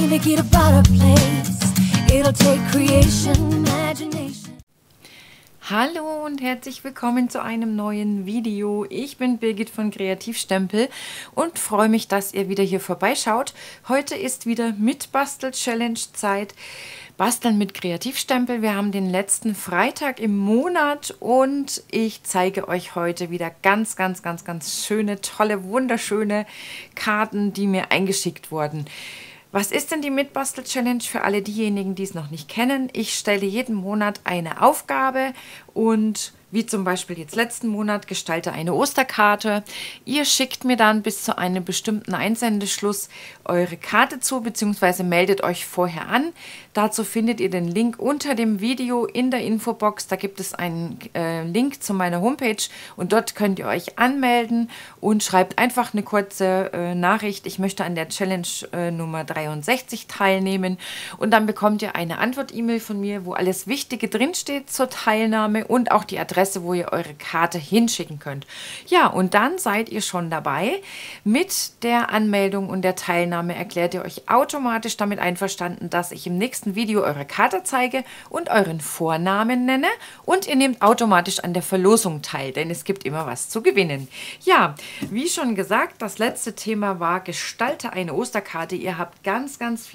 make it a better place. It'll take creation, imagination. Hallo und herzlich willkommen zu einem neuen Video. Ich bin Birgit von Kreativstempel und freue mich, dass ihr wieder hier vorbeischaut. Heute ist wieder Mitbastel-Challenge-Zeit. Basteln mit Kreativstempel. Wir haben den letzten Freitag im Monat und ich zeige euch heute wieder ganz schöne, tolle, wunderschöne Karten, die mir eingeschickt wurden. Was ist denn die Mitbastel-Challenge für alle diejenigen, die es noch nicht kennen? Ich stelle jeden Monat eine Aufgabe und wie zum Beispiel jetzt letzten Monat, gestalte eine Osterkarte. Ihr schickt mir dann bis zu einem bestimmten Einsendeschluss eure Karte zu, beziehungsweise meldet euch vorher an. Dazu findet ihr den Link unter dem Video in der Infobox. Da gibt es einen Link zu meiner Homepage und dort könnt ihr euch anmelden und schreibt einfach eine kurze Nachricht. Ich möchte an der Challenge Nummer 63 teilnehmen und dann bekommt ihr eine Antwort-E-Mail von mir, wo alles Wichtige drinsteht zur Teilnahme und auch die Adresse, wo ihr eure Karte hinschicken könnt. Ja, und dann seid ihr schon dabei. Mit der Anmeldung und der Teilnahme erklärt ihr euch automatisch damit einverstanden, dass ich im nächsten Video eure Karte zeige und euren Vornamen nenne und ihr nehmt automatisch an der Verlosung teil, denn es gibt immer was zu gewinnen. Ja, wie schon gesagt, das letzte Thema war gestalte eine Osterkarte. Ihr habt ganz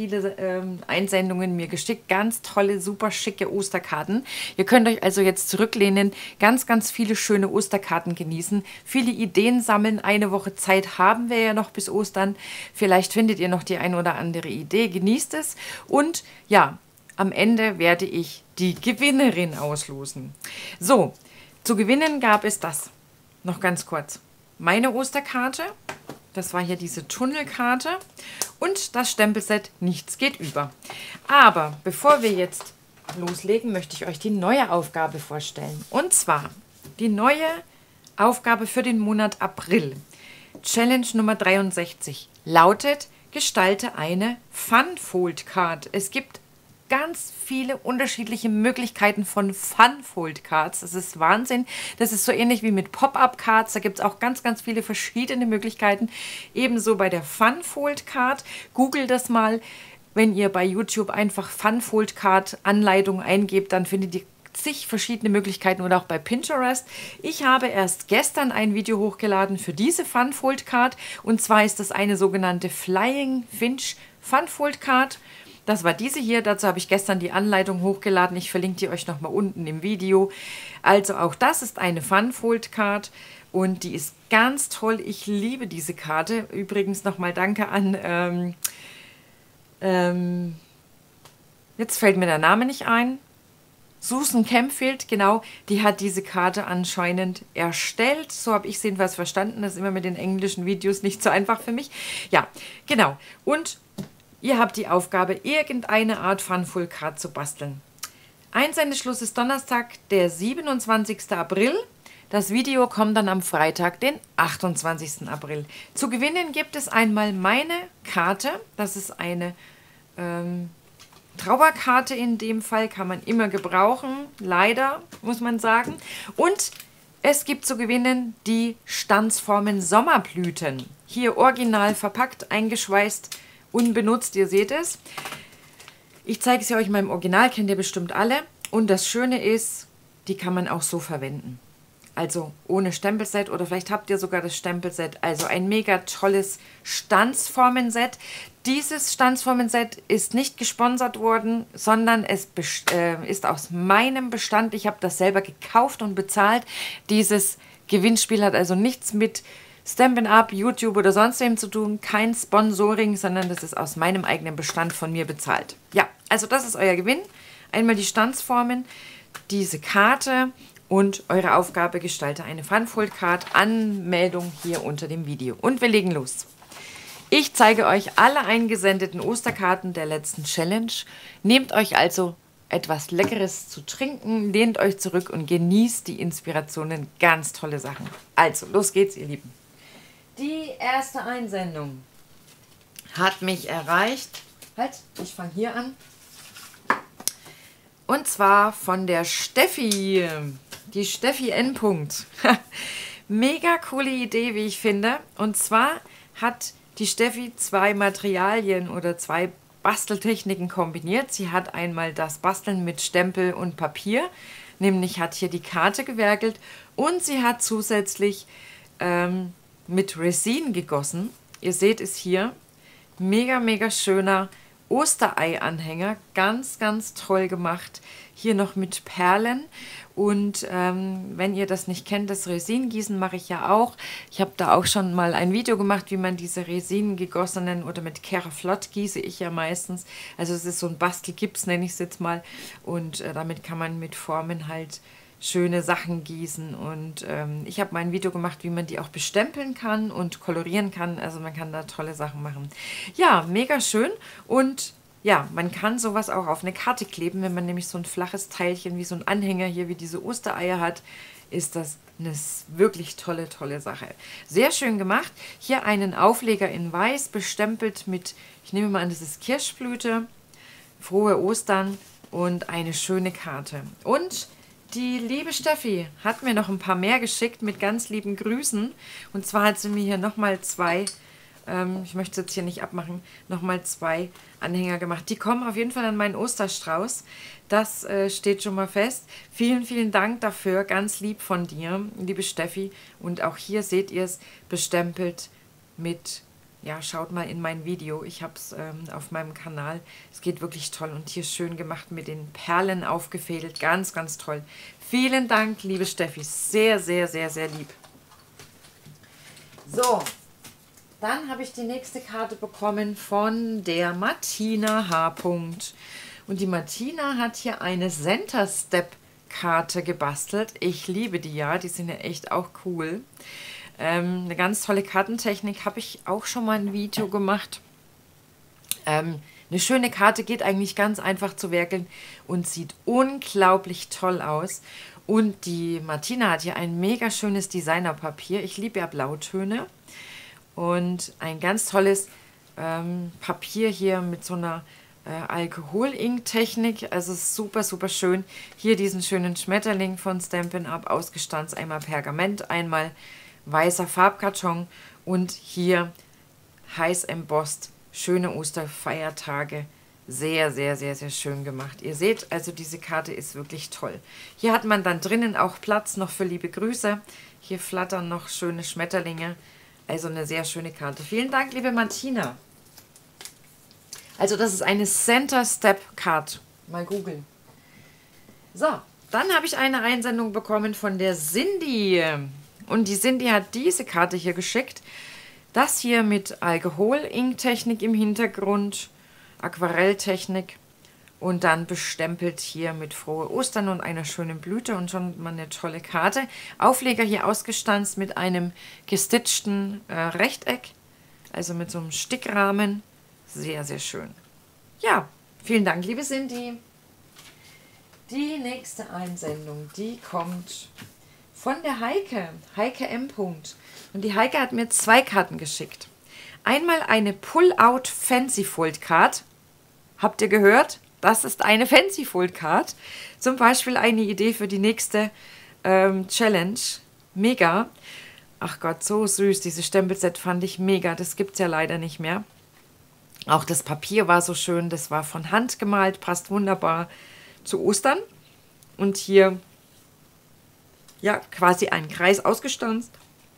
viele Einsendungen mir geschickt, ganz tolle, super schicke Osterkarten. Ihr könnt euch also jetzt zurücklehnen, ganz viele schöne Osterkarten genießen, viele Ideen sammeln. Eine Woche Zeit haben wir ja noch bis Ostern. Vielleicht findet ihr noch die ein oder andere Idee. Genießt es. Und ja, am Ende werde ich die Gewinnerin auslosen. So, zu gewinnen gab es das. Noch ganz kurz. Meine Osterkarte, das war hier diese Tunnelkarte und das Stempelset Nichts geht über. Aber bevor wir jetzt loslegen, möchte ich euch die neue Aufgabe vorstellen. Und zwar die neue Aufgabe für den Monat April. Challenge Nummer 63 lautet, gestalte eine Fun-Fold-Card. Es gibt ganz viele unterschiedliche Möglichkeiten von Fun-Fold-Cards. Das ist Wahnsinn. Das ist so ähnlich wie mit Pop-Up-Cards. Da gibt es auch ganz viele verschiedene Möglichkeiten. Ebenso bei der Fun-Fold-Card. Googelt das mal. Wenn ihr bei YouTube einfach Fun-Fold-Card Anleitung eingebt, dann findet ihr zig verschiedene Möglichkeiten oder auch bei Pinterest. Ich habe erst gestern ein Video hochgeladen für diese Fun-Fold-Card und zwar ist das eine sogenannte Flying Finch Fun-Fold-Card. Das war diese hier, dazu habe ich gestern die Anleitung hochgeladen. Ich verlinke die euch nochmal unten im Video. Also auch das ist eine Fun-Fold-Card und die ist ganz toll. Ich liebe diese Karte. Übrigens nochmal danke an... jetzt fällt mir der Name nicht ein. Susan Campfield, genau, die hat diese Karte anscheinend erstellt. So habe ich es jedenfalls verstanden. Das ist immer mit den englischen Videos nicht so einfach für mich. Ja, genau. Und ihr habt die Aufgabe, irgendeine Art Fun-Fold-Card zu basteln. Einsendeschluss ist Donnerstag, der 27. April. Das Video kommt dann am Freitag, den 28. April. Zu gewinnen gibt es einmal meine Karte. Das ist eine Trauerkarte in dem Fall, kann man immer gebrauchen. Leider, muss man sagen. Und es gibt zu gewinnen die Stanzformen Sommerblüten. Hier original verpackt, eingeschweißt, unbenutzt, ihr seht es. Ich zeige es euch mal im Original, kennt ihr bestimmt alle. Und das Schöne ist, die kann man auch so verwenden. Also ohne Stempelset oder vielleicht habt ihr sogar das Stempelset. Also ein mega tolles Stanzformenset. Dieses Stanzformenset ist nicht gesponsert worden, sondern es ist aus meinem Bestand. Ich habe das selber gekauft und bezahlt. Dieses Gewinnspiel hat also nichts mit Stampin' Up, YouTube oder sonst wem zu tun. Kein Sponsoring, sondern das ist aus meinem eigenen Bestand von mir bezahlt. Ja, also das ist euer Gewinn. Einmal die Stanzformen, diese Karte und eure Aufgabe, gestalte eine Fun-Fold-Card. Anmeldung hier unter dem Video. Und wir legen los. Ich zeige euch alle eingesendeten Osterkarten der letzten Challenge. Nehmt euch also etwas Leckeres zu trinken, lehnt euch zurück und genießt die Inspirationen. Ganz tolle Sachen. Also, los geht's, ihr Lieben. Die erste Einsendung hat mich erreicht. Halt, ich fange hier an. Und zwar von der Steffi. Die Steffi N. Mega coole Idee, wie ich finde. Und zwar hat die Steffi zwei Materialien oder zwei Basteltechniken kombiniert. Sie hat einmal das Basteln mit Stempel und Papier, nämlich hat hier die Karte gewerkelt und sie hat zusätzlich mit Resin gegossen. Ihr seht es hier. Mega, mega schöner Osterei-Anhänger. Ganz, ganz toll gemacht. Hier noch mit Perlen. Und wenn ihr das nicht kennt, das Resin-Gießen mache ich ja auch. Ich habe da auch schon mal ein Video gemacht, wie man diese Resin gegossenen oder mit Keraflott gieße ich ja meistens. Also es ist so ein Bastelgips, nenne ich es jetzt mal. Und damit kann man mit Formen halt schöne Sachen gießen und ich habe mal ein Video gemacht, wie man die auch bestempeln kann und kolorieren kann, also man kann da tolle Sachen machen. Ja, mega schön und ja, man kann sowas auch auf eine Karte kleben, wenn man nämlich so ein flaches Teilchen wie so ein Anhänger hier wie diese Ostereier hat, ist das eine wirklich tolle, tolle Sache. Sehr schön gemacht. Hier einen Aufleger in Weiß, bestempelt mit, ich nehme mal an, das ist Kirschblüte, frohe Ostern und eine schöne Karte. Und die liebe Steffi hat mir noch ein paar mehr geschickt mit ganz lieben Grüßen. Und zwar hat sie mir hier nochmal zwei, ich möchte es jetzt hier nicht abmachen, nochmal zwei Anhänger gemacht. Die kommen auf jeden Fall an meinen Osterstrauß. Das steht schon mal fest. Vielen, vielen Dank dafür. Ganz lieb von dir, liebe Steffi. Und auch hier seht ihr es bestempelt mit... Ja, schaut mal in mein Video. Ich habe es auf meinem Kanal. Es geht wirklich toll. Und hier schön gemacht mit den Perlen aufgefädelt. Ganz, ganz toll. Vielen Dank, liebe Steffi. Sehr, sehr, sehr, sehr lieb. So, dann habe ich die nächste Karte bekommen von der Martina H. Und die Martina hat hier eine Center Step Karte gebastelt. Ich liebe die ja. Die sind ja echt auch cool. Eine ganz tolle Kartentechnik, habe ich auch schon mal ein Video gemacht. Eine schöne Karte geht eigentlich ganz einfach zu werkeln und sieht unglaublich toll aus. Und die Martina hat hier ein mega schönes Designerpapier. Ich liebe ja Blautöne. Und ein ganz tolles Papier hier mit so einer Alkohol-Ink-Technik. Also super, super schön. Hier diesen schönen Schmetterling von Stampin' Up ausgestanzt. Einmal Pergament, einmal weißer Farbkarton und hier heiß embossed, schöne Osterfeiertage, sehr, sehr, sehr, sehr schön gemacht. Ihr seht, also diese Karte ist wirklich toll. Hier hat man dann drinnen auch Platz noch für liebe Grüße. Hier flattern noch schöne Schmetterlinge, also eine sehr schöne Karte. Vielen Dank, liebe Martina. Also das ist eine Center Step Card. Mal googeln. So, dann habe ich eine Einsendung bekommen von der Cindy. Und die Cindy hat diese Karte hier geschickt. Das hier mit Alkohol-Ink-Technik im Hintergrund, Aquarelltechnik und dann bestempelt hier mit Frohe Ostern und einer schönen Blüte und schon mal eine tolle Karte. Aufleger hier ausgestanzt mit einem gestitchten Rechteck, also mit so einem Stickrahmen. Sehr, sehr schön. Ja, vielen Dank, liebe Cindy. Die nächste Einsendung, die kommt von der Heike, Heike M. Und die Heike hat mir zwei Karten geschickt. Einmal eine Pull-Out Fancy Fold Card. Habt ihr gehört? Das ist eine Fancy Fold Card. Zum Beispiel eine Idee für die nächste Challenge. Mega. Ach Gott, so süß. Dieses Stempelset fand ich mega. Das gibt es ja leider nicht mehr. Auch das Papier war so schön. Das war von Hand gemalt. Passt wunderbar zu Ostern. Und hier ja, quasi einen Kreis ausgestanzt.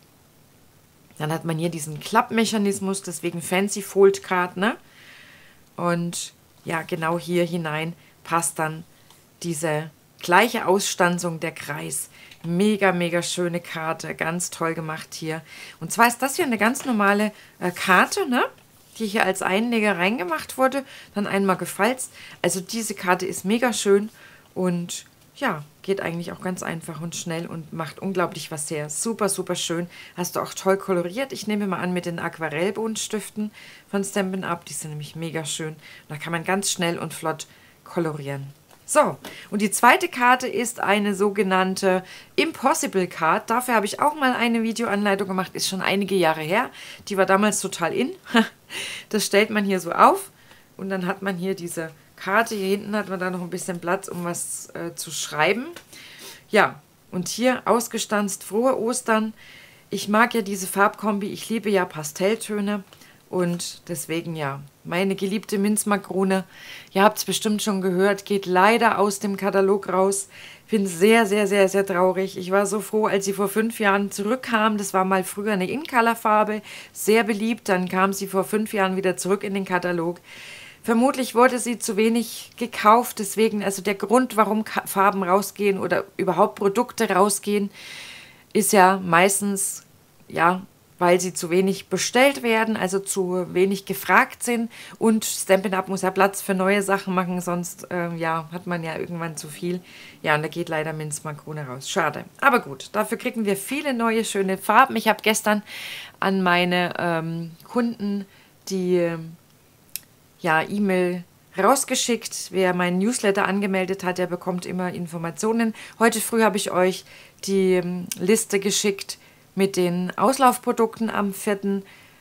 Dann hat man hier diesen Klappmechanismus, deswegen Fancy Fold Card, ne? Und ja, genau hier hinein passt dann diese gleiche Ausstanzung, der Kreis. Mega, mega schöne Karte, ganz toll gemacht hier. Und zwar ist das hier eine ganz normale Karte, ne? Die hier als Einleger reingemacht wurde, dann einmal gefalzt. Also diese Karte ist mega schön und ja, geht eigentlich auch ganz einfach und schnell und macht unglaublich was her. Super, super schön. Hast du auch toll koloriert. Ich nehme mal an mit den Aquarellbuntstiften von Stampin' Up. Die sind nämlich mega schön. Da kann man ganz schnell und flott kolorieren. So, und die zweite Karte ist eine sogenannte Impossible Card. Dafür habe ich auch mal eine Videoanleitung gemacht. Ist schon einige Jahre her. Die war damals total in. Das stellt man hier so auf und dann hat man hier diese Karte. Hier hinten hat man da noch ein bisschen Platz, um was zu schreiben. Ja, und hier ausgestanzt Frohe Ostern. Ich mag ja diese Farbkombi. Ich liebe ja Pastelltöne und deswegen ja meine geliebte Minzmakrone, ihr habt es bestimmt schon gehört, geht leider aus dem Katalog raus. Bin sehr, sehr, sehr, sehr traurig. Ich war so froh, als sie vor 5 Jahren zurückkam. Das war mal früher eine In-Color-Farbe, sehr beliebt. Dann kam sie vor 5 Jahren wieder zurück in den Katalog. Vermutlich wurde sie zu wenig gekauft, deswegen, also der Grund, warum Farben rausgehen oder überhaupt Produkte rausgehen, ist ja meistens, ja, weil sie zu wenig bestellt werden, also zu wenig gefragt sind, und Stampin' Up muss ja Platz für neue Sachen machen, sonst ja, hat man ja irgendwann zu viel. Ja, und da geht leider Minzmakrone raus. Schade. Aber gut, dafür kriegen wir viele neue, schöne Farben. Ich habe gestern an meine Kunden die ja, E-Mail rausgeschickt. Wer meinen Newsletter angemeldet hat, der bekommt immer Informationen. Heute früh habe ich euch die Liste geschickt mit den Auslaufprodukten. Am 4.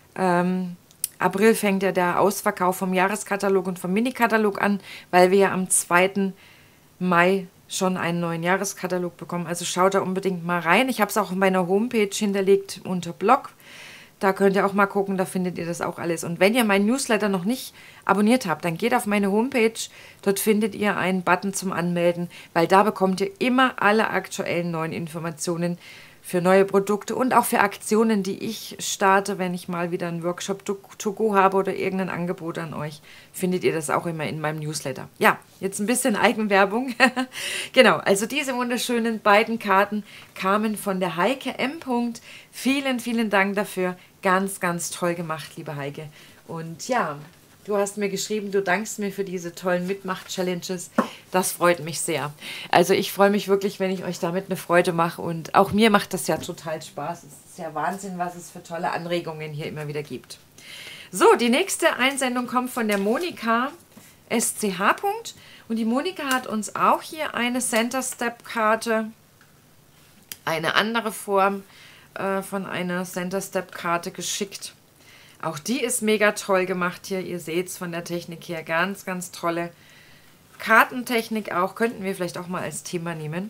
April fängt ja der Ausverkauf vom Jahreskatalog und vom Mini-Katalog an, weil wir ja am 2. Mai schon einen neuen Jahreskatalog bekommen. Also schaut da unbedingt mal rein. Ich habe es auch auf meiner Homepage hinterlegt unter Blog. Da könnt ihr auch mal gucken, da findet ihr das auch alles. Und wenn ihr meinen Newsletter noch nicht abonniert habt, dann geht auf meine Homepage. Dort findet ihr einen Button zum Anmelden, weil da bekommt ihr immer alle aktuellen neuen Informationen für neue Produkte und auch für Aktionen, die ich starte, wenn ich mal wieder einen Workshop to go habe oder irgendein Angebot an euch, findet ihr das auch immer in meinem Newsletter. Ja, jetzt ein bisschen Eigenwerbung. Genau, also diese wunderschönen beiden Karten kamen von der Heike M. Vielen, vielen Dank dafür. Ganz, ganz toll gemacht, liebe Heike. Und ja, du hast mir geschrieben, du dankst mir für diese tollen Mitmach-Challenges. Das freut mich sehr. Also ich freue mich wirklich, wenn ich euch damit eine Freude mache. Und auch mir macht das ja total Spaß. Es ist ja Wahnsinn, was es für tolle Anregungen hier immer wieder gibt. So, die nächste Einsendung kommt von der Monika SCH. Und die Monika hat uns auch hier eine Center Step Karte, eine andere Form von einer Center Step Karte geschickt. Auch die ist mega toll gemacht hier. Ihr seht es von der Technik her. Ganz, ganz tolle Kartentechnik auch. Könnten wir vielleicht auch mal als Thema nehmen.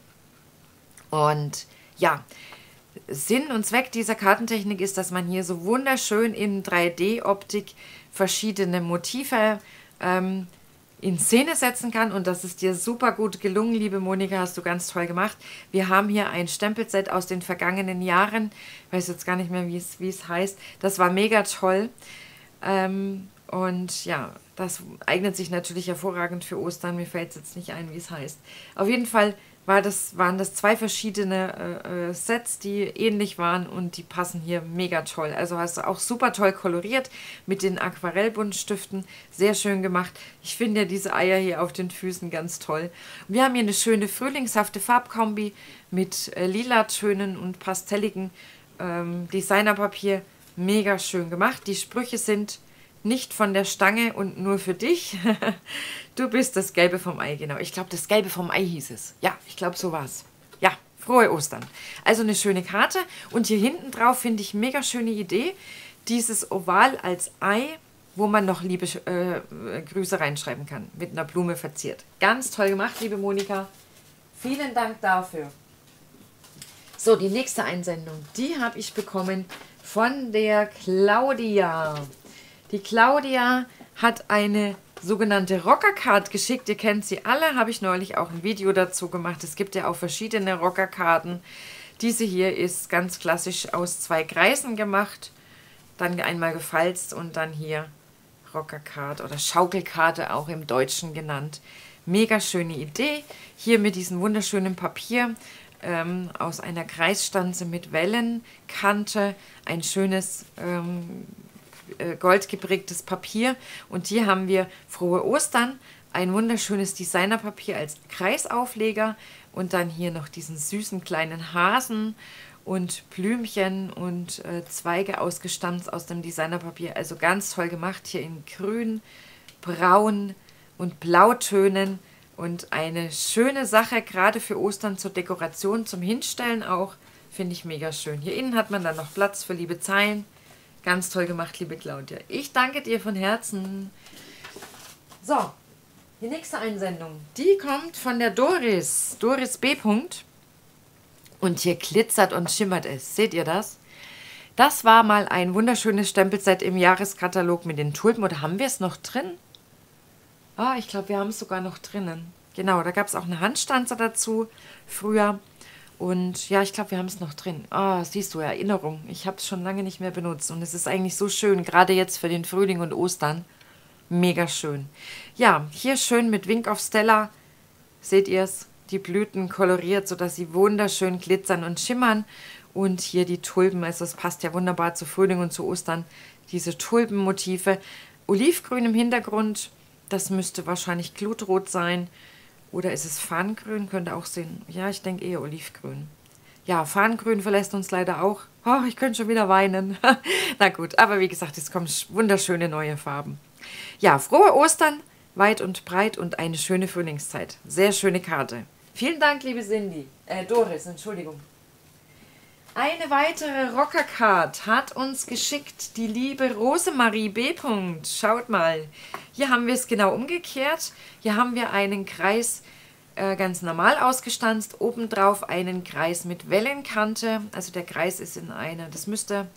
Und ja, Sinn und Zweck dieser Kartentechnik ist, dass man hier so wunderschön in 3D-Optik verschiedene Motive in Szene setzen kann. Und das ist dir super gut gelungen, liebe Monika, hast du ganz toll gemacht. Wir haben hier ein Stempelset aus den vergangenen Jahren. Ich weiß jetzt gar nicht mehr, wie es heißt. Das war mega toll. Und ja, das eignet sich natürlich hervorragend für Ostern. Mir fällt es jetzt nicht ein, wie es heißt. Auf jeden Fall waren das 2 verschiedene Sets, die ähnlich waren und die passen hier mega toll. Also hast du auch super toll koloriert mit den Aquarellbuntstiften. Sehr schön gemacht. Ich finde ja diese Eier hier auf den Füßen ganz toll. Wir haben hier eine schöne frühlingshafte Farbkombi mit lila Tönen und pastelligen Designerpapier. Mega schön gemacht. Die Sprüche sind nicht von der Stange und nur für dich. Du bist das Gelbe vom Ei, genau. Ich glaube, das Gelbe vom Ei hieß es. Ja, ich glaube, so war es. Ja, frohe Ostern. Also eine schöne Karte. Und hier hinten drauf finde ich mega schöne Idee. Dieses Oval als Ei, wo man noch liebe Grüße reinschreiben kann. Mit einer Blume verziert. Ganz toll gemacht, liebe Monika. Vielen Dank dafür. So, die nächste Einsendung, die habe ich bekommen von der Claudia. Die Claudia hat eine sogenannte Rockercard geschickt. Ihr kennt sie alle, habe ich neulich auch ein Video dazu gemacht. Es gibt ja auch verschiedene Rockerkarten. Diese hier ist ganz klassisch aus 2 Kreisen gemacht, dann einmal gefalzt und dann hier Rockercard oder Schaukelkarte auch im Deutschen genannt. Mega schöne Idee. Hier mit diesem wunderschönen Papier aus einer Kreisstanze mit Wellenkante. Ein schönes goldgeprägtes Papier. Und hier haben wir Frohe Ostern, ein wunderschönes Designerpapier als Kreisaufleger und dann hier noch diesen süßen kleinen Hasen und Blümchen und Zweige ausgestanzt aus dem Designerpapier. Also ganz toll gemacht, hier in grün, braun und Blautönen und eine schöne Sache, gerade für Ostern zur Dekoration, zum Hinstellen auch, finde ich mega schön. Hier innen hat man dann noch Platz für liebe Zeilen. Ganz toll gemacht, liebe Claudia. Ich danke dir von Herzen. So, die nächste Einsendung, die kommt von der Doris. Doris B. Und hier glitzert und schimmert es. Seht ihr das? Das war mal ein wunderschönes Stempelset im Jahreskatalog mit den Tulpen. Oder haben wir es noch drin? Ah, ich glaube, wir haben es sogar noch drinnen. Genau, da gab es auch eine Handstanze dazu früher. Und ja, ich glaube, wir haben es noch drin. Ah, siehst du, Erinnerung. Ich habe es schon lange nicht mehr benutzt. Und es ist eigentlich so schön, gerade jetzt für den Frühling und Ostern. Mega schön. Ja, hier schön mit Wink of Stella. Seht ihr es? Die Blüten koloriert, sodass sie wunderschön glitzern und schimmern. Und hier die Tulpen, also es passt ja wunderbar zu Frühling und zu Ostern. Diese Tulpenmotive. Olivgrün im Hintergrund, das müsste wahrscheinlich Glutrot sein. Oder ist es Farngrün? Könnte auch sehen. Ja, ich denke eher Olivgrün. Ja, Farngrün verlässt uns leider auch. Oh, ich könnte schon wieder weinen. Na gut, aber wie gesagt, es kommen wunderschöne neue Farben. Ja, frohe Ostern, weit und breit und eine schöne Frühlingszeit. Sehr schöne Karte. Vielen Dank, liebe Doris, Entschuldigung. Eine weitere Rockercard hat uns geschickt die liebe Rosemarie B. Schaut mal, hier haben wir es genau umgekehrt. Hier haben wir einen Kreis ganz normal ausgestanzt, obendrauf einen Kreis mit Wellenkante. Also der Kreis ist in einer, das müsste,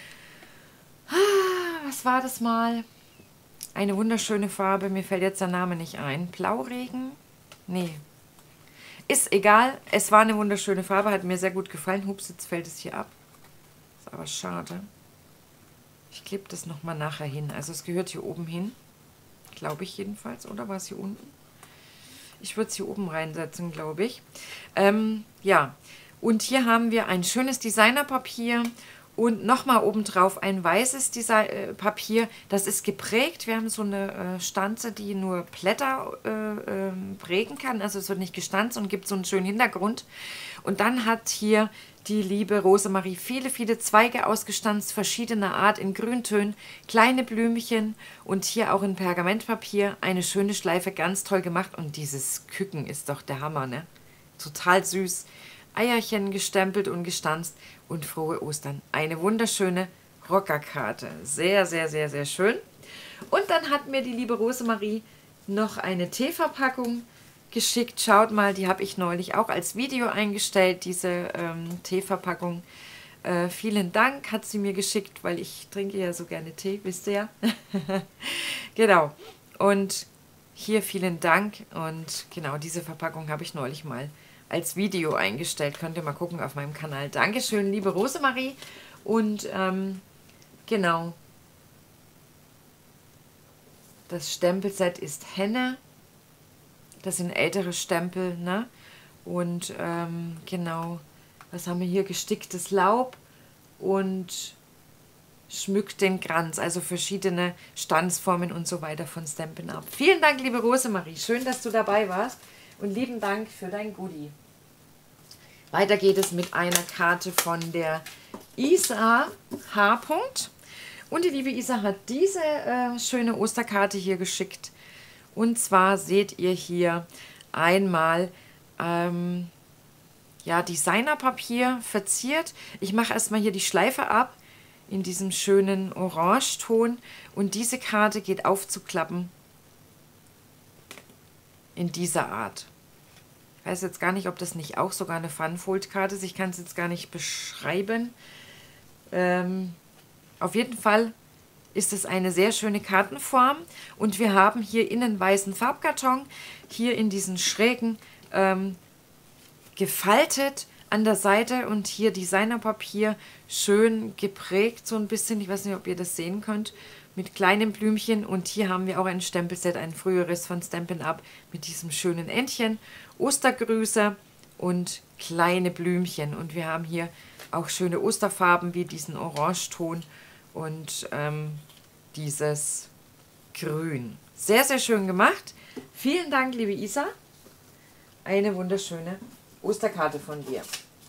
was war das mal? Eine wunderschöne Farbe, mir fällt jetzt der Name nicht ein. Blauregen? Nee. Ist egal, es war eine wunderschöne Farbe, hat mir sehr gut gefallen. Hups, jetzt fällt es hier ab. Ist aber schade. Ich klebe das nochmal nachher hin. Also es gehört hier oben hin. Glaube ich jedenfalls. Oder war es hier unten? Ich würde es hier oben reinsetzen, glaube ich. Ja, und hier haben wir ein schönes Designerpapier. Und nochmal obendrauf ein weißes Papier, das ist geprägt. Wir haben so eine Stanze, die nur Blätter prägen kann. Also es wird nicht gestanzt und gibt so einen schönen Hintergrund. Und dann hat hier die liebe Rosemarie viele, viele Zweige ausgestanzt, verschiedener Art in Grüntönen, kleine Blümchen und hier auch in Pergamentpapier. Eine schöne Schleife, ganz toll gemacht. Und dieses Küken ist doch der Hammer, ne? Total süß. Eierchen gestempelt und gestanzt und frohe Ostern. Eine wunderschöne Rockerkarte. Sehr, sehr, sehr, sehr schön. Und dann hat mir die liebe Rosemarie noch eine Teeverpackung geschickt. Schaut mal, die habe ich neulich auch als Video eingestellt, diese Teeverpackung. Vielen Dank, hat sie mir geschickt, weil ich trinke ja so gerne Tee, wisst ihr ja. Genau. Und hier vielen Dank. Und genau, diese Verpackung habe ich neulich mal als Video eingestellt. Könnt ihr mal gucken auf meinem Kanal. Dankeschön, liebe Rosemarie. Und genau, das Stempelset ist Henne. Das sind ältere Stempel, ne? Und genau, was haben wir hier? Gesticktes Laub und schmückt den Kranz. Also verschiedene Stanzformen und so weiter von Stampin' Up. Vielen Dank, liebe Rosemarie. Schön, dass du dabei warst. Und lieben Dank für dein Goodie. Weiter geht es mit einer Karte von der Isa H. Und die liebe Isa hat diese schöne Osterkarte hier geschickt. Und zwar seht ihr hier einmal ja, Designerpapier verziert. Ich mache erstmal hier die Schleife ab in diesem schönen Orangeton. Und diese Karte geht aufzuklappen in dieser Art. Ich weiß jetzt gar nicht, ob das nicht auch sogar eine Funfold-Karte ist. Ich kann es jetzt gar nicht beschreiben. Auf jeden Fall ist es eine sehr schöne Kartenform. Und wir haben hier innen weißen Farbkarton. Hier in diesen schrägen gefaltet an der Seite. Und hier Designerpapier schön geprägt so ein bisschen. Ich weiß nicht, ob ihr das sehen könnt. Mit kleinen Blümchen. Und hier haben wir auch ein Stempelset, ein früheres von Stampin' Up mit diesem schönen Entchen. Ostergrüße und kleine Blümchen. Und wir haben hier auch schöne Osterfarben wie diesen Orangeton und dieses Grün. Sehr, sehr schön gemacht. Vielen Dank, liebe Isa. Eine wunderschöne Osterkarte von dir.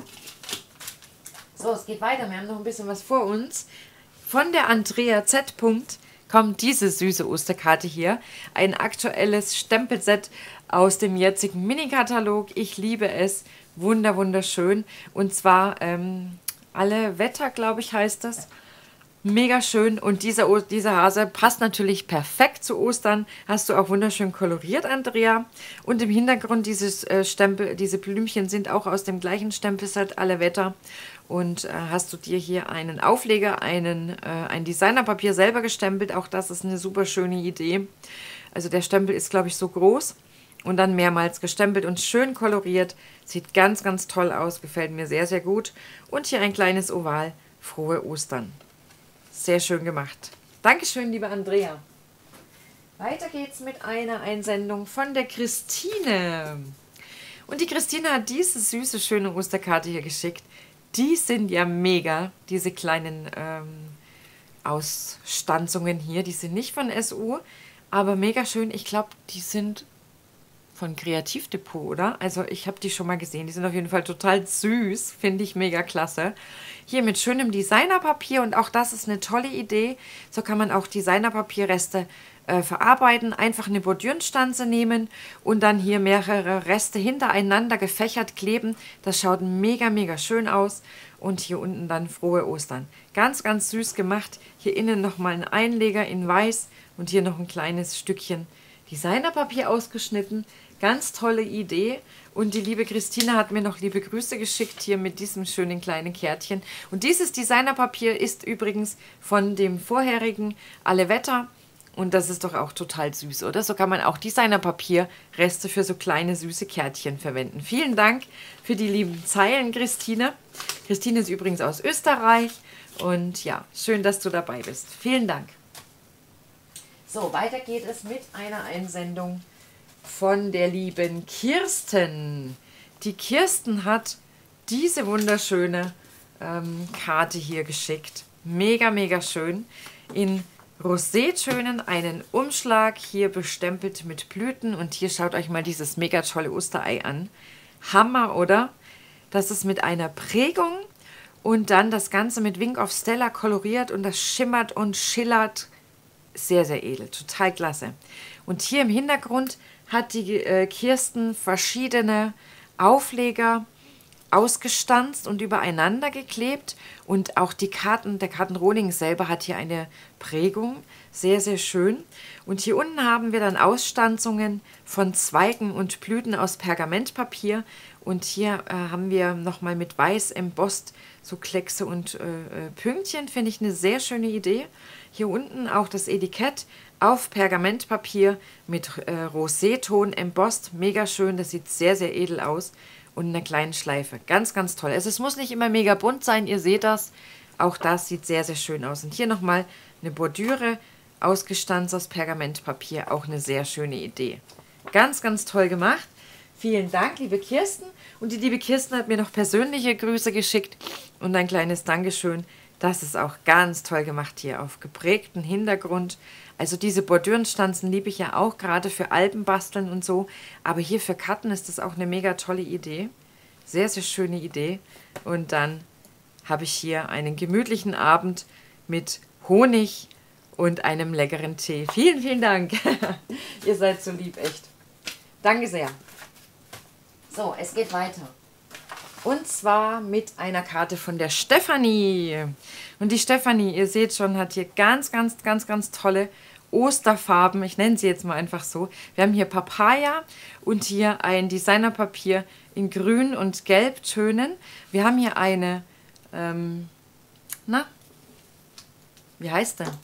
So, es geht weiter. Wir haben noch ein bisschen was vor uns. Von der Andrea Z. kommt diese süße Osterkarte hier. Ein aktuelles Stempelset aus dem jetzigen Mini-Katalog. Ich liebe es. Wunderschön. Und zwar alle Wetter, glaube ich, heißt das. Mega schön und dieser Hase passt natürlich perfekt zu Ostern. Hast du auch wunderschön koloriert, Andrea. Und im Hintergrund diese Blümchen sind auch aus dem gleichen Stempelset Allewetter. Und hast du dir hier einen Aufleger, ein Designerpapier selber gestempelt. Auch das ist eine super schöne Idee. Also der Stempel ist, glaube ich, so groß. Und dann mehrmals gestempelt und schön koloriert. Sieht ganz, ganz toll aus. Gefällt mir sehr, sehr gut. Und hier ein kleines Oval. Frohe Ostern. Sehr schön gemacht. Dankeschön, liebe Andrea. Weiter geht's mit einer Einsendung von der Christine. Und die Christine hat diese süße, schöne Osterkarte hier geschickt. Die sind ja mega, diese kleinen Ausstanzungen hier. Die sind nicht von SU, aber mega schön. Ich glaube, die sind von Kreativdepot, oder? Also ich habe die schon mal gesehen. Die sind auf jeden Fall total süß. Finde ich mega klasse. Hier mit schönem Designerpapier und auch das ist eine tolle Idee. So kann man auch Designerpapierreste verarbeiten. Einfach eine Bordürenstanze nehmen und dann hier mehrere Reste hintereinander gefächert kleben. Das schaut mega, mega schön aus. Und hier unten dann frohe Ostern. Ganz, ganz süß gemacht. Hier innen nochmal ein Einleger in weiß und hier noch ein kleines Stückchen Designerpapier ausgeschnitten. Ganz tolle Idee. Und die liebe Christina hat mir noch liebe Grüße geschickt hier mit diesem schönen kleinen Kärtchen. Und dieses Designerpapier ist übrigens von dem vorherigen Allewetter. Und das ist doch auch total süß, oder? So kann man auch Designerpapierreste für so kleine süße Kärtchen verwenden. Vielen Dank für die lieben Zeilen, Christine. Christine ist übrigens aus Österreich. Und ja, schön, dass du dabei bist. Vielen Dank. So, weiter geht es mit einer Einsendung von der lieben Kirsten. Die Kirsten hat diese wunderschöne Karte hier geschickt. Mega, mega schön. In Rosétönen einen Umschlag, hier bestempelt mit Blüten. Und hier schaut euch mal dieses mega tolle Osterei an. Hammer, oder? Das ist mit einer Prägung und dann das Ganze mit Wink of Stella koloriert und das schimmert und schillert. Sehr, sehr edel. Total klasse. Und hier im Hintergrund hat die Kirsten verschiedene Aufleger ausgestanzt und übereinander geklebt. Und auch die Karten, der Kartenrohling selber hat hier eine Prägung. Sehr, sehr schön. Und hier unten haben wir dann Ausstanzungen von Zweigen und Blüten aus Pergamentpapier. Und hier haben wir nochmal mit weiß embossed so Kleckse und Pünktchen. Finde ich eine sehr schöne Idee. Hier unten auch das Etikett auf Pergamentpapier mit Roséton embossed. Mega schön, das sieht sehr, sehr edel aus. Und einer kleinen Schleife. Ganz, ganz toll. Also es muss nicht immer mega bunt sein, ihr seht das. Auch das sieht sehr, sehr schön aus. Und hier nochmal eine Bordüre, ausgestanzt aus Pergamentpapier. Auch eine sehr schöne Idee. Ganz, ganz toll gemacht. Vielen Dank, liebe Kirsten. Und die liebe Kirsten hat mir noch persönliche Grüße geschickt und ein kleines Dankeschön. Das ist auch ganz toll gemacht hier auf geprägten Hintergrund. Also diese Bordürenstanzen liebe ich ja auch, gerade für Alpenbasteln und so. Aber hier für Karten ist das auch eine mega tolle Idee. Sehr, sehr schöne Idee. Und dann habe ich hier einen gemütlichen Abend mit Honig und einem leckeren Tee. Vielen, vielen Dank. Ihr seid so lieb, echt. Danke sehr. So, es geht weiter. Und zwar mit einer Karte von der Stefanie. Und die Stefanie, ihr seht schon, hat hier ganz, ganz, ganz, ganz tolle Osterfarben. Ich nenne sie jetzt mal einfach so. Wir haben hier Papaya und hier ein Designerpapier in Grün- und Gelbtönen. Wir haben hier eine, wie heißt der?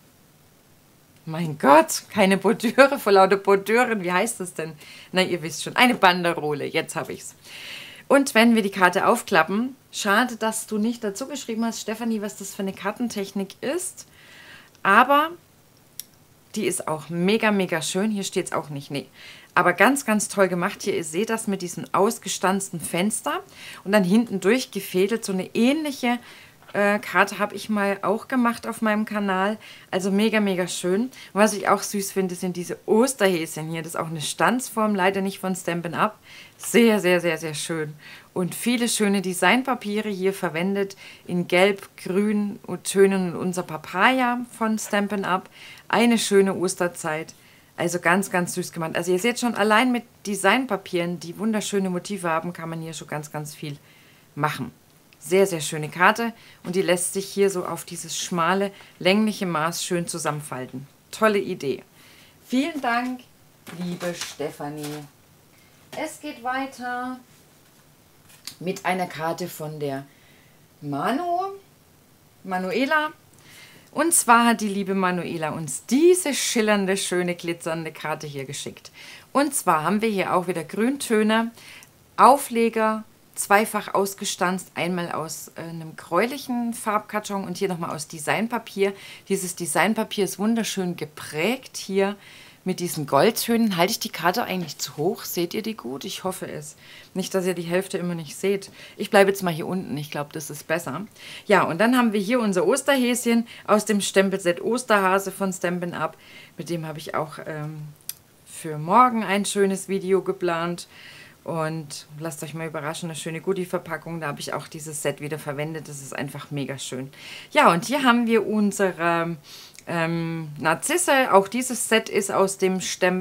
Mein Gott, keine Bordüre, vor lauter Bordüren. Wie heißt das denn? Na, ihr wisst schon. Eine Banderole, jetzt habe ich es. Und wenn wir die Karte aufklappen, schade, dass du nicht dazu geschrieben hast, Stefanie, was das für eine Kartentechnik ist. Aber die ist auch mega, mega schön. Hier steht es auch nicht, nee. Aber ganz, ganz toll gemacht. Hier, ihr seht das mit diesem ausgestanzten Fenster. Und dann hinten durchgefädelt, so eine ähnliche Karte habe ich mal auch gemacht auf meinem Kanal. Also mega, mega schön. Und was ich auch süß finde, sind diese Osterhäschen hier. Das ist auch eine Stanzform, leider nicht von Stampin' Up. Sehr, sehr, sehr, sehr schön. Und viele schöne Designpapiere hier verwendet in Gelb, Grün und Tönen und unser Papaya von Stampin' Up. Eine schöne Osterzeit. Also ganz, ganz süß gemacht. Also ihr seht schon, allein mit Designpapieren, die wunderschöne Motive haben, kann man hier schon ganz, ganz viel machen. Sehr, sehr schöne Karte und die lässt sich hier so auf dieses schmale, längliche Maß schön zusammenfalten. Tolle Idee. Vielen Dank, liebe Stefanie. Es geht weiter mit einer Karte von der Manuela. Und zwar hat die liebe Manuela uns diese schillernde, schöne, glitzernde Karte hier geschickt. Und zwar haben wir hier auch wieder Grüntöne, Aufleger, zweifach ausgestanzt, einmal aus einem gräulichen Farbkarton und hier nochmal aus Designpapier. Dieses Designpapier ist wunderschön geprägt hier mit diesen Goldtönen. Halte ich die Karte eigentlich zu hoch? Seht ihr die gut? Ich hoffe es. Nicht, dass ihr die Hälfte immer nicht seht. Ich bleibe jetzt mal hier unten. Ich glaube, das ist besser. Ja, und dann haben wir hier unser Osterhäschen aus dem Stempelset Osterhase von Stampin' Up. Mit dem habe ich auch für morgen ein schönes Video geplant. Und lasst euch mal überraschen, eine schöne Goodie-Verpackung. Da habe ich auch dieses Set wieder verwendet. Das ist einfach mega schön. Ja, und hier haben wir unsere Narzisse. Auch dieses Set ist aus dem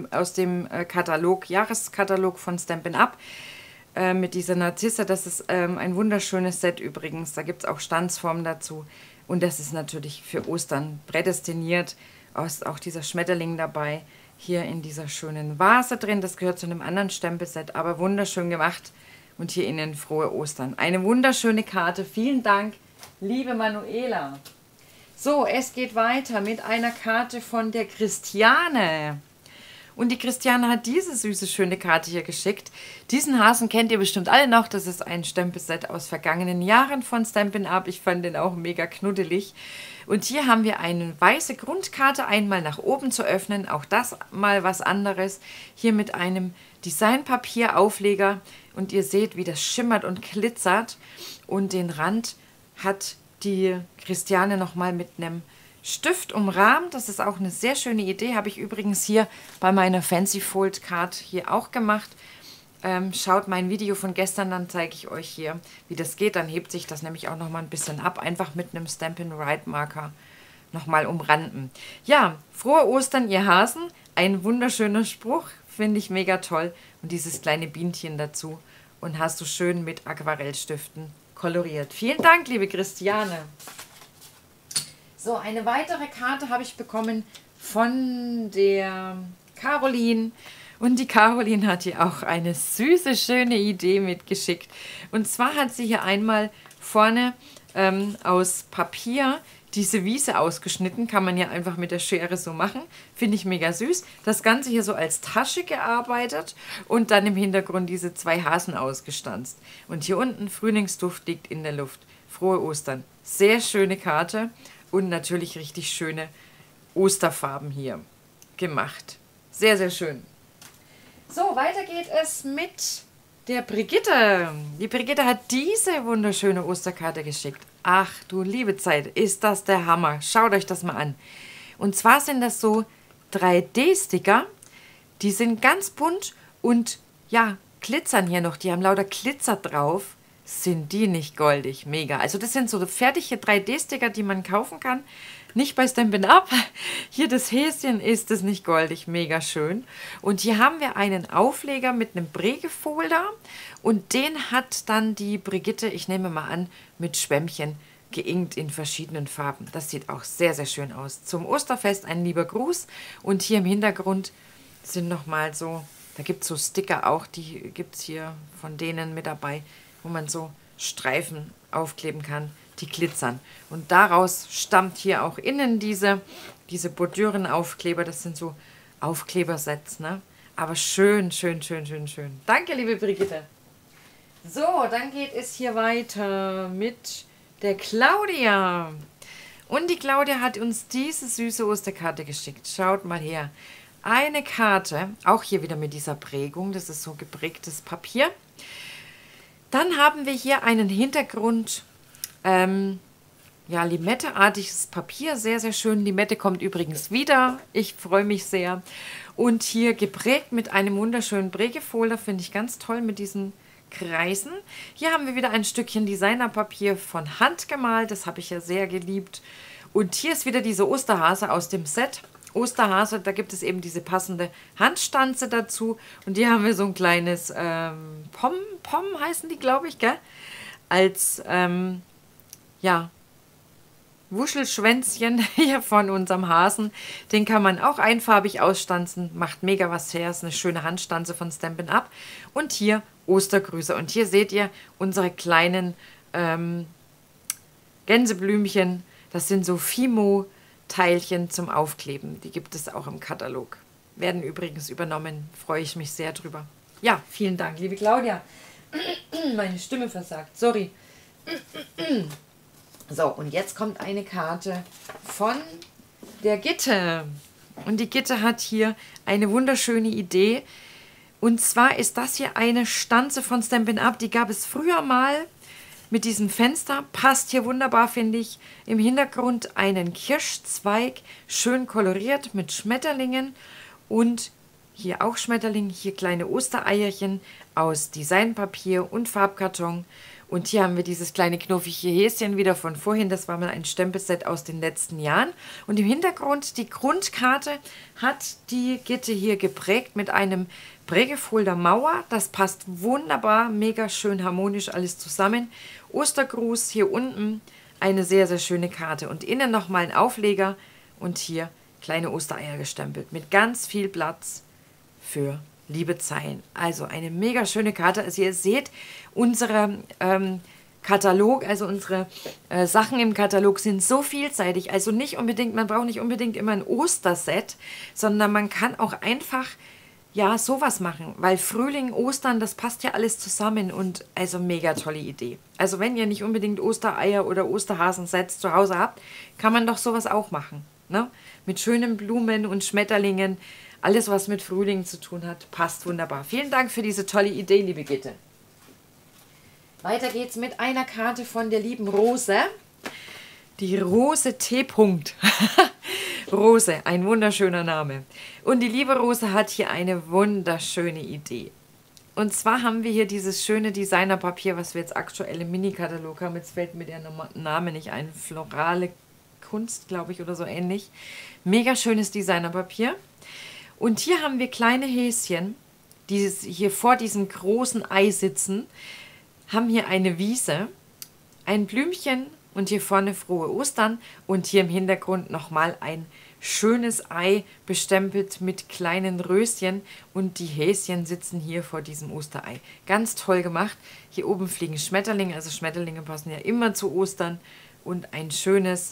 Katalog, Jahreskatalog von Stampin' Up. Mit dieser Narzisse. Das ist ein wunderschönes Set übrigens. Da gibt es auch Stanzformen dazu. Und das ist natürlich für Ostern prädestiniert. Ist auch dieser Schmetterling dabei. Hier in dieser schönen Vase drin. Das gehört zu einem anderen Stempelset, aber wunderschön gemacht. Und hier innen frohe Ostern. Eine wunderschöne Karte. Vielen Dank, liebe Manuela. So, es geht weiter mit einer Karte von der Christiane. Und die Christiane hat diese süße, schöne Karte hier geschickt. Diesen Hasen kennt ihr bestimmt alle noch. Das ist ein Stempelset aus vergangenen Jahren von Stampin' Up. Ich fand den auch mega knuddelig. Und hier haben wir eine weiße Grundkarte, einmal nach oben zu öffnen. Auch das mal was anderes. Hier mit einem Designpapieraufleger. Und ihr seht, wie das schimmert und glitzert. Und den Rand hat die Christiane nochmal mit einem Stift umrahmt. Das ist auch eine sehr schöne Idee. Habe ich übrigens hier bei meiner Fancy Fold Card hier auch gemacht. Schaut mein Video von gestern, dann zeige ich euch hier, wie das geht. Dann hebt sich das nämlich auch nochmal ein bisschen ab. Einfach mit einem Stampin' Right Marker nochmal umranden. Ja, frohe Ostern, ihr Hasen. Ein wunderschöner Spruch. Finde ich mega toll. Und dieses kleine Bienchen dazu. Und hast du schön mit Aquarellstiften koloriert. Vielen Dank, liebe Christiane. So, eine weitere Karte habe ich bekommen von der Caroline. Und die Caroline hat hier auch eine süße, schöne Idee mitgeschickt. Und zwar hat sie hier einmal vorne aus Papier diese Wiese ausgeschnitten. Kann man ja einfach mit der Schere so machen. Finde ich mega süß. Das Ganze hier so als Tasche gearbeitet und dann im Hintergrund diese zwei Hasen ausgestanzt. Und hier unten Frühlingsduft liegt in der Luft. Frohe Ostern. Sehr schöne Karte und natürlich richtig schöne Osterfarben hier gemacht. Sehr, sehr schön. So, weiter geht es mit der Brigitte. Die Brigitte hat diese wunderschöne Osterkarte geschickt. Ach du liebe Zeit, ist das der Hammer. Schaut euch das mal an. Und zwar sind das so 3D-Sticker. Die sind ganz bunt und ja, glitzern hier noch. Die haben lauter Glitzer drauf. Sind die nicht goldig? Mega. Also das sind so fertige 3D-Sticker, die man kaufen kann. Nicht bei Stampin' Up. Hier das Häschen, ist es nicht goldig. Mega schön. Und hier haben wir einen Aufleger mit einem Prägefolder. Und den hat dann die Brigitte, ich nehme mal an, mit Schwämmchen geinkt in verschiedenen Farben. Das sieht auch sehr, sehr schön aus. Zum Osterfest ein lieber Gruß. Und hier im Hintergrund sind nochmal so, da gibt es so Sticker auch, die gibt es hier von denen mit dabei, wo man so Streifen aufkleben kann, die glitzern. Und daraus stammt hier auch innen diese Bordürenaufkleber. Das sind so Aufklebersets, ne? Aber schön, schön, schön, schön, schön. Danke, liebe Brigitte. So, dann geht es hier weiter mit der Claudia. Und die Claudia hat uns diese süße Osterkarte geschickt. Schaut mal her. Eine Karte, auch hier wieder mit dieser Prägung. Das ist so geprägtes Papier. Dann haben wir hier einen Hintergrund, ja, Limette-artiges Papier, sehr, sehr schön. Limette kommt übrigens wieder, ich freue mich sehr. Und hier geprägt mit einem wunderschönen Prägefolder, finde ich ganz toll mit diesen Kreisen. Hier haben wir wieder ein Stückchen Designerpapier von Hand gemalt, das habe ich ja sehr geliebt. Und hier ist wieder diese Osterhase aus dem Set. Osterhase, da gibt es eben diese passende Handstanze dazu. Und hier haben wir so ein kleines Pom heißen die, glaube ich, gell? als ja, Wuschelschwänzchen hier von unserem Hasen. Den kann man auch einfarbig ausstanzen, macht mega was her, ist eine schöne Handstanze von Stampin' Up. Und hier Ostergrüße. Und hier seht ihr unsere kleinen Gänseblümchen. Das sind so Fimo-Teilchen zum Aufkleben. Die gibt es auch im Katalog. Werden übrigens übernommen. Freue ich mich sehr drüber. Ja, vielen Dank, liebe Claudia. Meine Stimme versagt. Sorry. So, und jetzt kommt eine Karte von der Gitte. Und die Gitte hat hier eine wunderschöne Idee. Und zwar ist das hier eine Stanze von Stampin' Up. Die gab es früher mal mit diesem Fenster. Passt hier wunderbar, finde ich. Im Hintergrund einen Kirschzweig, schön koloriert mit Schmetterlingen. Und hier auch Schmetterling, hier kleine Ostereierchen aus Designpapier und Farbkarton. Und hier haben wir dieses kleine knuffige Häschen wieder von vorhin. Das war mal ein Stempelset aus den letzten Jahren. Und im Hintergrund, die Grundkarte hat die Gitte hier geprägt mit einem Prägefolder Mauer. Das passt wunderbar, mega schön harmonisch alles zusammen. Ostergruß hier unten, eine sehr, sehr schöne Karte. Und innen nochmal ein Aufleger und hier kleine Ostereier gestempelt mit ganz viel Platz für liebe Zeilen. Also eine mega schöne Karte. Also ihr seht, unsere Katalog, also unsere Sachen im Katalog sind so vielseitig. Also nicht unbedingt, man braucht nicht unbedingt immer ein Osterset, sondern man kann auch einfach ja sowas machen, weil Frühling, Ostern, das passt ja alles zusammen und also mega tolle Idee. Also wenn ihr nicht unbedingt Ostereier oder Osterhasensets zu Hause habt, kann man doch sowas auch machen, ne? Mit schönen Blumen und Schmetterlingen. Alles, was mit Frühling zu tun hat, passt wunderbar. Vielen Dank für diese tolle Idee, liebe Gitte. Weiter geht's mit einer Karte von der lieben Rose. Die Rose T. -Punkt. Rose, ein wunderschöner Name. Und die liebe Rose hat hier eine wunderschöne Idee. Und zwar haben wir hier dieses schöne Designerpapier, was wir jetzt aktuell im Mini-Katalog haben. Jetzt fällt mir der Name nicht ein. Florale Kunst, glaube ich, oder so ähnlich. Mega schönes Designerpapier. Und hier haben wir kleine Häschen, die hier vor diesem großen Ei sitzen, haben hier eine Wiese, ein Blümchen und hier vorne frohe Ostern und hier im Hintergrund nochmal ein schönes Ei bestempelt mit kleinen Röschen und die Häschen sitzen hier vor diesem Osterei. Ganz toll gemacht. Hier oben fliegen Schmetterlinge, also Schmetterlinge passen ja immer zu Ostern und ein schönes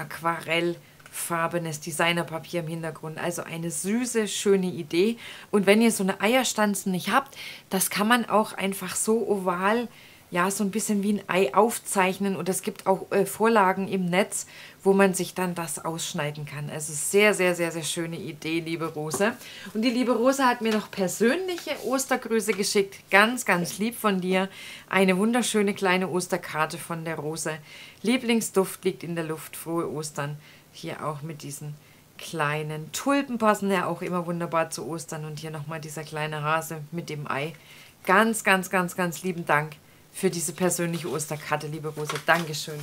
aquarellfarbenes Designerpapier im Hintergrund. Also eine süße, schöne Idee. Und wenn ihr so eine Eierstanze nicht habt, das kann man auch einfach so oval, ja, so ein bisschen wie ein Ei aufzeichnen. Und es gibt auch Vorlagen im Netz, wo man sich dann das ausschneiden kann. Also sehr, sehr, sehr, sehr schöne Idee, liebe Rose. Und die liebe Rose hat mir noch persönliche Ostergrüße geschickt. Ganz, ganz lieb von dir. Eine wunderschöne kleine Osterkarte von der Rose. Lieblingsduft liegt in der Luft. Frohe Ostern. Hier auch mit diesen kleinen Tulpen passen ja auch immer wunderbar zu Ostern. Und hier nochmal dieser kleine Hase mit dem Ei. Ganz, ganz, ganz, ganz lieben Dank für diese persönliche Osterkarte, liebe Rose. Dankeschön.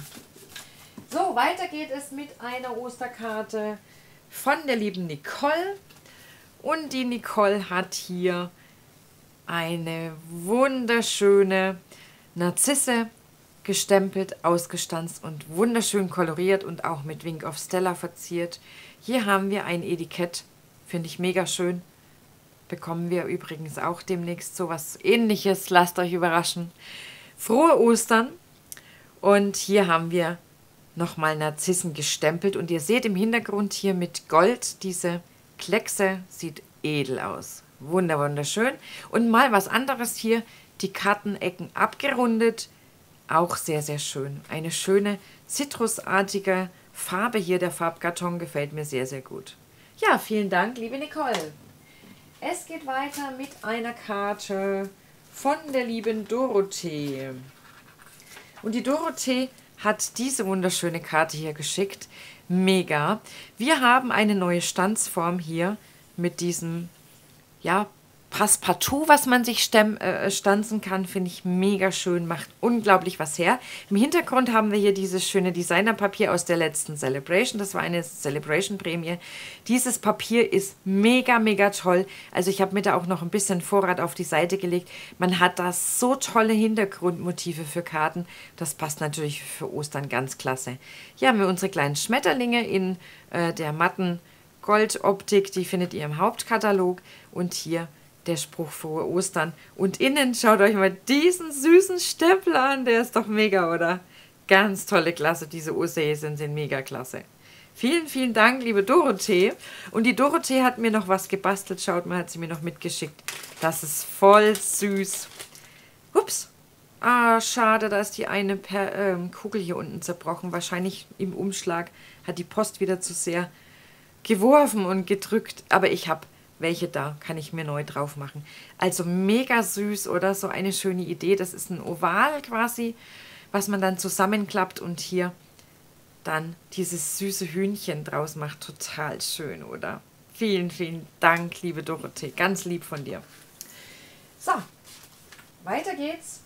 So, weiter geht es mit einer Osterkarte von der lieben Nicole. Und die Nicole hat hier eine wunderschöne Narzisse gestempelt, ausgestanzt und wunderschön koloriert und auch mit Wink of Stella verziert. Hier haben wir ein Etikett, finde ich mega schön. Bekommen wir übrigens auch demnächst sowas Ähnliches, lasst euch überraschen. Frohe Ostern und hier haben wir nochmal Narzissen gestempelt und ihr seht im Hintergrund hier mit Gold diese Kleckse, sieht edel aus. Wunderschön. Und mal was anderes hier, die Kartenecken abgerundet, auch sehr, sehr schön. Eine schöne zitrusartige Farbe hier, der Farbkarton gefällt mir sehr, sehr gut. Ja, vielen Dank, liebe Nicole. Es geht weiter mit einer Karte von der lieben Dorothee. Und die Dorothee hat diese wunderschöne Karte hier geschickt. Mega. Wir haben eine neue Stanzform hier mit diesem, ja, Passepartout, was man sich stanzen kann, finde ich mega schön, macht unglaublich was her. Im Hintergrund haben wir hier dieses schöne Designerpapier aus der letzten Celebration. Das war eine Celebration-Prämie. Dieses Papier ist mega, mega toll. Also ich habe mir da auch noch ein bisschen Vorrat auf die Seite gelegt. Man hat da so tolle Hintergrundmotive für Karten. Das passt natürlich für Ostern ganz klasse. Hier haben wir unsere kleinen Schmetterlinge in der matten Goldoptik. Die findet ihr im Hauptkatalog. Und hier der Spruch Frohe Ostern. Und innen, schaut euch mal diesen süßen Stempel an. Der ist doch mega, oder? Ganz tolle Klasse. Diese Osterhäschen sind mega klasse. Vielen, vielen Dank, liebe Dorothee. Und die Dorothee hat mir noch was gebastelt. Schaut mal, hat sie mir noch mitgeschickt. Das ist voll süß. Ups. Ah, schade, da ist die eine Kugel hier unten zerbrochen. Wahrscheinlich im Umschlag hat die Post wieder zu sehr geworfen und gedrückt. Aber ich habe welche da, kann ich mir neu drauf machen. Also mega süß, oder? So eine schöne Idee. Das ist ein Oval quasi, was man dann zusammenklappt und hier dann dieses süße Hühnchen draus macht. Total schön, oder? Vielen, vielen Dank, liebe Dorothee. Ganz lieb von dir. So, weiter geht's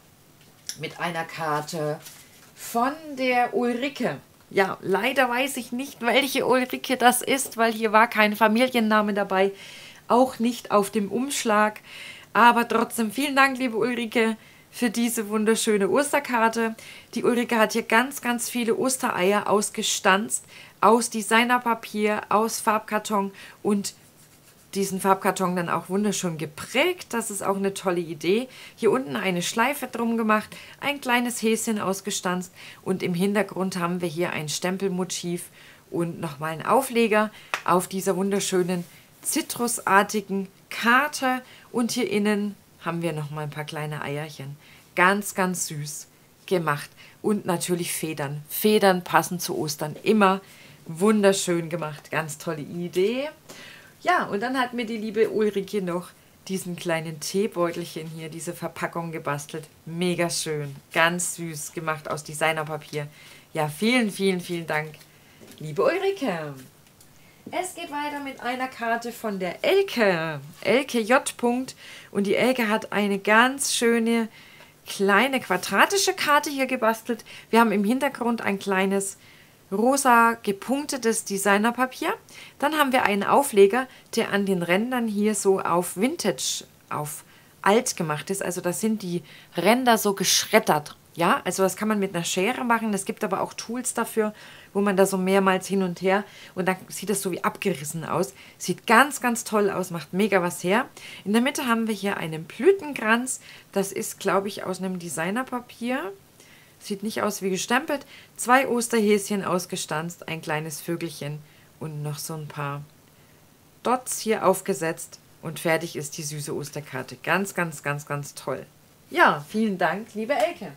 mit einer Karte von der Ulrike. Ja, leider weiß ich nicht, welche Ulrike das ist, weil hier war kein Familienname dabei, auch nicht auf dem Umschlag. Aber trotzdem vielen Dank, liebe Ulrike, für diese wunderschöne Osterkarte. Die Ulrike hat hier ganz, ganz viele Ostereier ausgestanzt, aus Designerpapier, aus Farbkarton und diesen Farbkarton dann auch wunderschön geprägt. Das ist auch eine tolle Idee. Hier unten eine Schleife drum gemacht, ein kleines Häschen ausgestanzt und im Hintergrund haben wir hier ein Stempelmotiv und nochmal einen Aufleger auf dieser wunderschönen zitrusartigen Karte. Und hier innen haben wir nochmal ein paar kleine Eierchen. Ganz, ganz süß gemacht. Und natürlich Federn. Federn passen zu Ostern immer wunderschön gemacht. Ganz tolle Idee. Ja, und dann hat mir die liebe Ulrike noch diesen kleinen Teebeutelchen hier, diese Verpackung gebastelt. Mega schön, ganz süß gemacht aus Designerpapier. Ja, vielen, vielen, vielen Dank, liebe Ulrike. Es geht weiter mit einer Karte von der Elke. Elke J. Und die Elke hat eine ganz schöne, kleine, quadratische Karte hier gebastelt. Wir haben im Hintergrund ein kleines rosa gepunktetes Designerpapier. Dann haben wir einen Aufleger, der an den Rändern hier so auf Vintage, auf alt gemacht ist. Also da sind die Ränder so geschreddert. Ja, also das kann man mit einer Schere machen. Es gibt aber auch Tools dafür, wo man da so mehrmals hin und her und dann sieht das so wie abgerissen aus. Sieht ganz, ganz toll aus, macht mega was her. In der Mitte haben wir hier einen Blütenkranz. Das ist, glaube ich, aus einem Designerpapier. Sieht nicht aus wie gestempelt. 2 Osterhäschen ausgestanzt, ein kleines Vögelchen und noch so ein paar Dots hier aufgesetzt. Und fertig ist die süße Osterkarte. Ganz, ganz, ganz, ganz toll. Ja, vielen Dank, liebe Elke.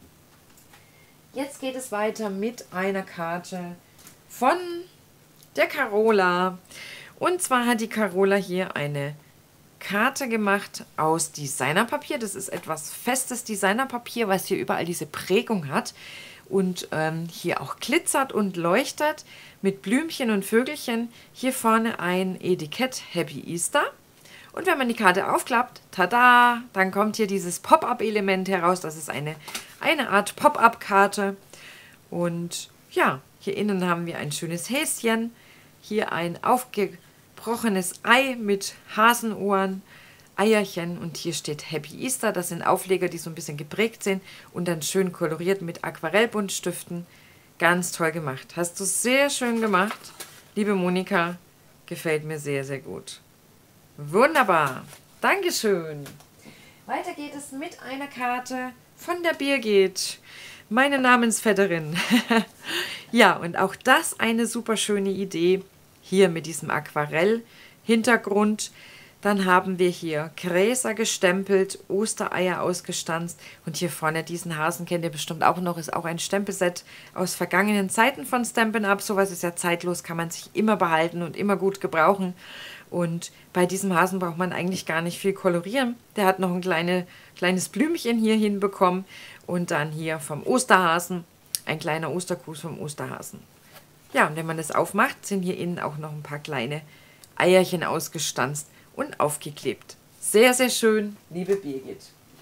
Jetzt geht es weiter mit einer Karte von der Carola. Und zwar hat die Carola hier eine Karte gemacht aus Designerpapier. Das ist etwas festes Designerpapier, was hier überall diese Prägung hat und hier auch glitzert und leuchtet mit Blümchen und Vögelchen. Hier vorne ein Etikett Happy Easter. Und wenn man die Karte aufklappt, tada, dann kommt hier dieses Pop-up-Element heraus. Das ist eine Art Pop-up-Karte. Und ja, hier innen haben wir ein schönes Häschen. Hier ein aufgebrochenes Ei mit Hasenohren, Eierchen. Und hier steht Happy Easter. Das sind Aufleger, die so ein bisschen geprägt sind. Und dann schön koloriert mit Aquarellbuntstiften. Ganz toll gemacht. Hast du sehr schön gemacht, liebe Monika. Gefällt mir sehr, sehr gut. Wunderbar. Dankeschön. Weiter geht es mit einer Karte von der Birgit, meine Namensvetterin. Ja, und auch das eine super schöne Idee. Hier mit diesem Aquarell-Hintergrund. Dann haben wir hier Gräser gestempelt, Ostereier ausgestanzt. Und hier vorne diesen Hasen kennt ihr bestimmt auch noch. Ist auch ein Stempelset aus vergangenen Zeiten von Stampin' Up. Sowas ist ja zeitlos, kann man sich immer behalten und immer gut gebrauchen. Und bei diesem Hasen braucht man eigentlich gar nicht viel kolorieren. Der hat noch ein kleines Blümchen hier hinbekommen. Und dann hier vom Osterhasen, ein kleiner Osterkuss vom Osterhasen. Ja, und wenn man das aufmacht, sind hier innen auch noch ein paar kleine Eierchen ausgestanzt und aufgeklebt. Sehr, sehr schön, liebe Birgit.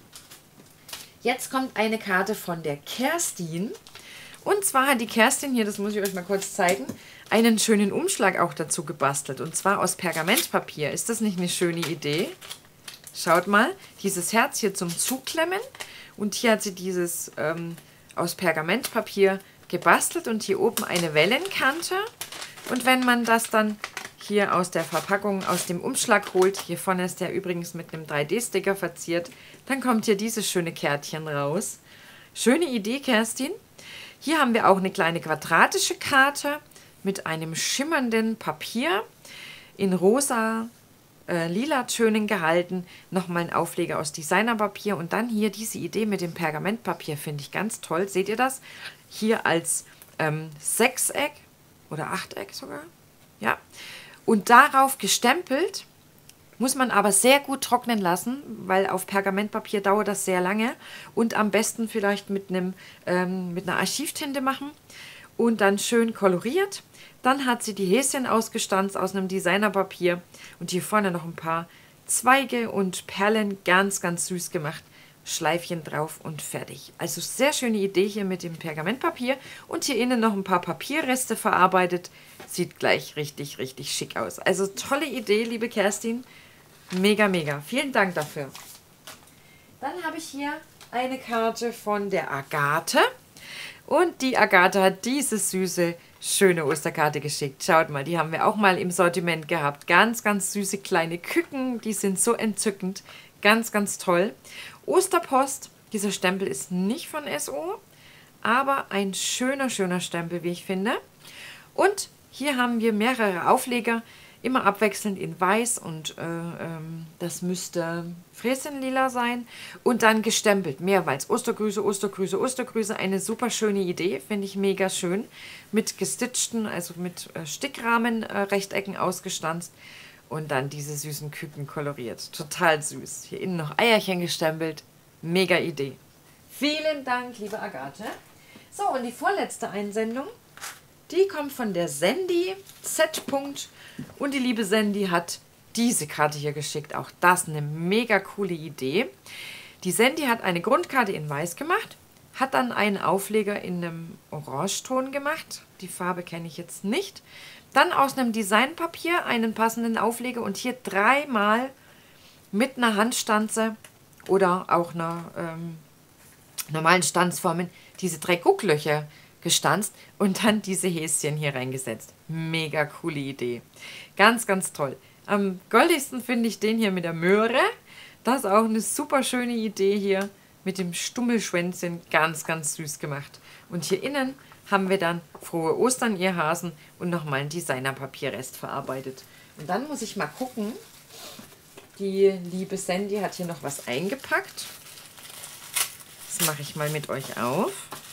Jetzt kommt eine Karte von der Kerstin. Und zwar hat die Kerstin hier, das muss ich euch mal kurz zeigen, einen schönen Umschlag auch dazu gebastelt. Und zwar aus Pergamentpapier. Ist das nicht eine schöne Idee? Schaut mal, dieses Herz hier zum Zuklemmen. Und hier hat sie dieses aus Pergamentpapier gebastelt. Und hier oben eine Wellenkante. Und wenn man das dann hier aus der Verpackung, aus dem Umschlag holt, hier vorne ist der übrigens mit einem 3D-Sticker verziert, dann kommt hier dieses schöne Kärtchen raus. Schöne Idee, Kerstin. Hier haben wir auch eine kleine quadratische Karte mit einem schimmernden Papier in rosa, lila Tönen gehalten. Nochmal ein Aufleger aus Designerpapier und dann hier diese Idee mit dem Pergamentpapier finde ich ganz toll. Seht ihr das? Hier als Sechseck oder Achteck sogar. Ja. Und darauf gestempelt, muss man aber sehr gut trocknen lassen, weil auf Pergamentpapier dauert das sehr lange. Und am besten vielleicht mit einer Archivtinte machen und dann schön koloriert. Dann hat sie die Häschen ausgestanzt aus einem Designerpapier und hier vorne noch ein paar Zweige und Perlen, ganz, ganz süß gemacht. Schleifchen drauf und fertig. Also sehr schöne Idee hier mit dem Pergamentpapier und hier innen noch ein paar Papierreste verarbeitet. Sieht gleich richtig, richtig schick aus. Also tolle Idee, liebe Kerstin. Mega, mega. Vielen Dank dafür. Dann habe ich hier eine Karte von der Agathe. Und die Agathe hat diese süße, schöne Osterkarte geschickt. Schaut mal, die haben wir auch mal im Sortiment gehabt. Ganz, ganz süße kleine Küken. Die sind so entzückend. Ganz, ganz toll. Osterpost. Dieser Stempel ist nicht von SO, aber ein schöner, schöner Stempel, wie ich finde. Und hier haben wir mehrere Aufleger, immer abwechselnd in weiß und das müsste Fräsenlila sein. Und dann gestempelt, mehrmals. Ostergrüße, Ostergrüße, Ostergrüße. Eine super schöne Idee, finde ich mega schön. Mit gestitchten, also mit Stickrahmen, Rechtecken ausgestanzt. Und dann diese süßen Küken koloriert. Total süß. Hier innen noch Eierchen gestempelt. Mega Idee. Vielen Dank, liebe Agathe. So, und die vorletzte Einsendung, die kommt von der Sandy Z. Und die liebe Sandy hat diese Karte hier geschickt. Auch das eine mega coole Idee. Die Sandy hat eine Grundkarte in Weiß gemacht, hat dann einen Aufleger in einem Orangeton gemacht. Die Farbe kenne ich jetzt nicht. Dann aus einem Designpapier einen passenden Aufleger und hier dreimal mit einer Handstanze oder auch einer normalen Stanzformen diese 3 Gucklöcher gestanzt und dann diese Häschen hier reingesetzt. Mega coole Idee. Ganz, ganz toll. Am goldigsten finde ich den hier mit der Möhre. Das ist auch eine super schöne Idee hier mit dem Stummelschwänzchen. Ganz, ganz süß gemacht. Und hier innen haben wir dann Frohe Ostern, ihr Hasen, und nochmal ein Designerpapierrest verarbeitet. Und dann muss ich mal gucken. Die liebe Sandy hat hier noch was eingepackt. Das mache ich mal mit euch auf.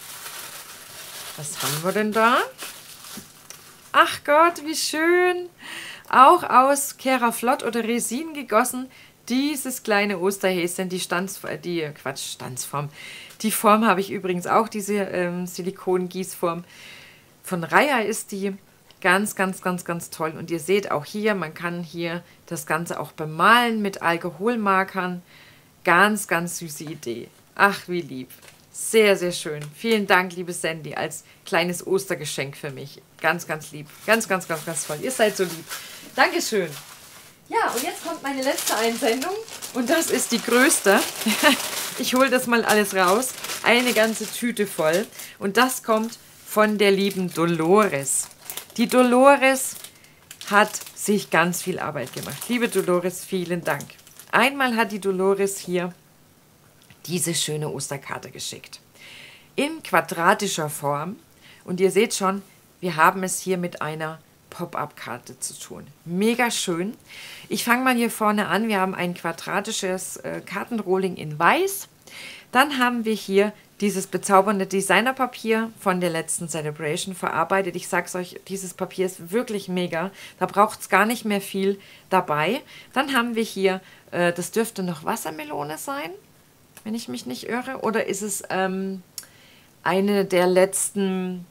Was haben wir denn da? Ach Gott, wie schön! Auch aus Keraflott oder Resin gegossen. Dieses kleine Osterhäschen, die Stanzform. Die Form habe ich übrigens auch, diese Silikongießform. Von Raya ist die ganz, ganz, ganz, ganz toll. Und ihr seht auch hier, man kann hier das Ganze auch bemalen mit Alkoholmarkern. Ganz, ganz süße Idee. Ach, wie lieb. Sehr, sehr schön. Vielen Dank, liebe Sandy, als kleines Ostergeschenk für mich. Ganz, ganz lieb. Ganz, ganz, ganz, ganz toll. Ihr seid so lieb. Dankeschön. Ja, und jetzt kommt meine letzte Einsendung und das ist die größte. Ich hole das mal alles raus. Eine ganze Tüte voll. Und das kommt von der lieben Dolores. Die Dolores hat sich ganz viel Arbeit gemacht. Liebe Dolores, vielen Dank. Einmal hat die Dolores hier diese schöne Osterkarte geschickt. In quadratischer Form. Und ihr seht schon, wir haben es hier mit einer Pop-up-Karte zu tun. Mega schön. Ich fange mal hier vorne an. Wir haben ein quadratisches Kartenrolling in Weiß. Dann haben wir hier dieses bezaubernde Designerpapier von der letzten Celebration verarbeitet. Ich sag's euch, dieses Papier ist wirklich mega. Da braucht es gar nicht mehr viel dabei. Dann haben wir hier, das dürfte noch Wassermelone sein, wenn ich mich nicht irre. Oder ist es eine der letzten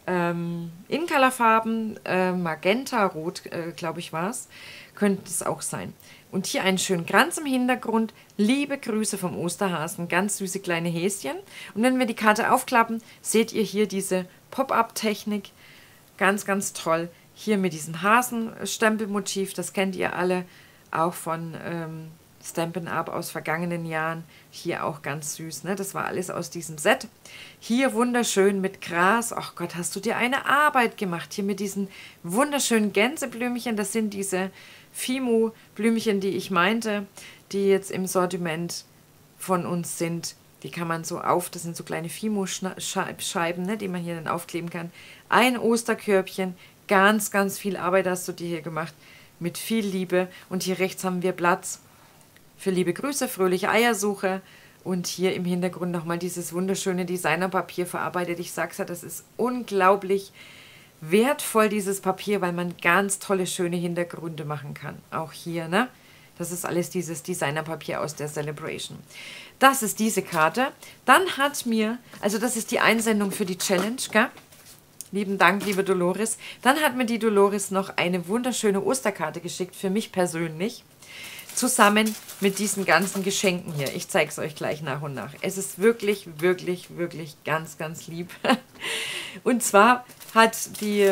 In-Color-Farben, Magenta-Rot, glaube ich, war es, könnte es auch sein. Und hier einen schönen Kranz im Hintergrund. Liebe Grüße vom Osterhasen, ganz süße kleine Häschen. Und wenn wir die Karte aufklappen, seht ihr hier diese Pop-Up-Technik. Ganz, ganz toll. Hier mit diesem Hasenstempelmotiv, das kennt ihr alle, auch von Stampin' Up aus vergangenen Jahren. Hier auch ganz süß, ne? Das war alles aus diesem Set. Hier wunderschön mit Gras. Ach Gott, hast du dir eine Arbeit gemacht. Hier mit diesen wunderschönen Gänseblümchen. Das sind diese Fimo-Blümchen, die ich meinte, die jetzt im Sortiment von uns sind. Die kann man so das sind so kleine Fimo-Scheiben, ne, die man hier dann aufkleben kann. Ein Osterkörbchen, ganz, ganz viel Arbeit hast du dir hier gemacht, mit viel Liebe. Und hier rechts haben wir Platz für liebe Grüße, fröhliche Eiersuche. Und hier im Hintergrund nochmal dieses wunderschöne Designerpapier verarbeitet. Ich sag's ja, das ist unglaublich wertvoll, dieses Papier, weil man ganz tolle, schöne Hintergründe machen kann. Auch hier, ne? Das ist alles dieses Designerpapier aus der Celebration. Das ist diese Karte. Dann hat mir, also das ist die Einsendung für die Challenge, gell? Lieben Dank, liebe Dolores. Dann hat mir die Dolores noch eine wunderschöne Osterkarte geschickt, für mich persönlich. Zusammen mit diesen ganzen Geschenken hier. Ich zeige es euch gleich nach und nach. Es ist wirklich, wirklich, wirklich ganz, ganz lieb. Und zwar hat die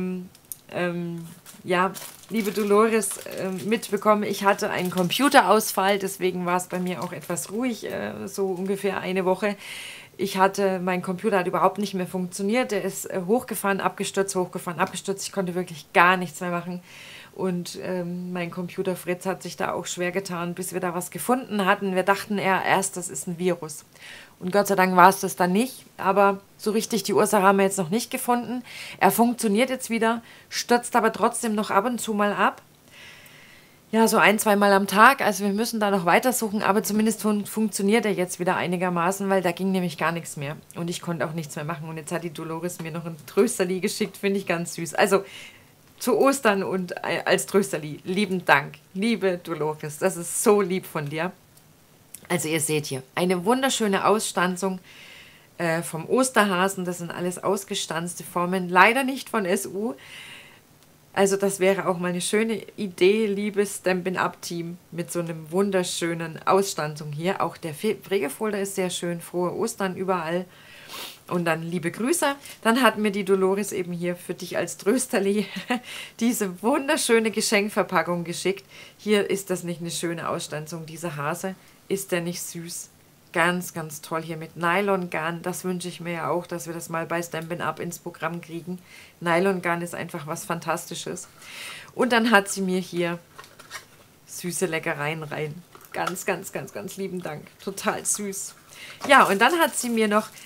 ja, liebe Dolores mitbekommen, ich hatte einen Computerausfall, deswegen war es bei mir auch etwas ruhig, so ungefähr eine Woche. Mein Computer hat überhaupt nicht mehr funktioniert, der ist hochgefahren, abgestürzt, ich konnte wirklich gar nichts mehr machen. Und mein Computer Fritz hat sich da auch schwer getan, bis wir da was gefunden hatten. Wir dachten erst, das ist ein Virus. Und Gott sei Dank war es das dann nicht. Aber so richtig die Ursache haben wir jetzt noch nicht gefunden. Er funktioniert jetzt wieder, stürzt aber trotzdem noch ab und zu mal ab. Ja, so 1-2 Mal am Tag. Also wir müssen da noch weitersuchen. Aber zumindest funktioniert er jetzt wieder einigermaßen, weil da ging nämlich gar nichts mehr. Und ich konnte auch nichts mehr machen. Und jetzt hat die Dolores mir noch ein Trösterli geschickt. Finde ich ganz süß. Also zu Ostern und als Trösterli. Lieben Dank, liebe Dolores. Das ist so lieb von dir. Also ihr seht hier eine wunderschöne Ausstanzung vom Osterhasen. Das sind alles ausgestanzte Formen. Leider nicht von SU. Also das wäre auch mal eine schöne Idee, liebes Stampin' Up Team, mit so einem wunderschönen Ausstanzung hier. Auch der Prägefolder ist sehr schön. Frohe Ostern überall. Und dann liebe Grüße. Dann hat mir die Dolores eben hier für dich als Trösterli diese wunderschöne Geschenkverpackung geschickt. Hier ist das nicht eine schöne Ausstanzung, dieser Hase. Ist der nicht süß? Ganz, ganz toll hier mit Nylon-Garn. Das wünsche ich mir ja auch, dass wir das mal bei Stampin' Up ins Programm kriegen. Nylon-Garn ist einfach was Fantastisches. Und dann hat sie mir hier süße Leckereien rein. Ganz, ganz, ganz, ganz lieben Dank. Total süß. Ja, und dann hat sie mir noch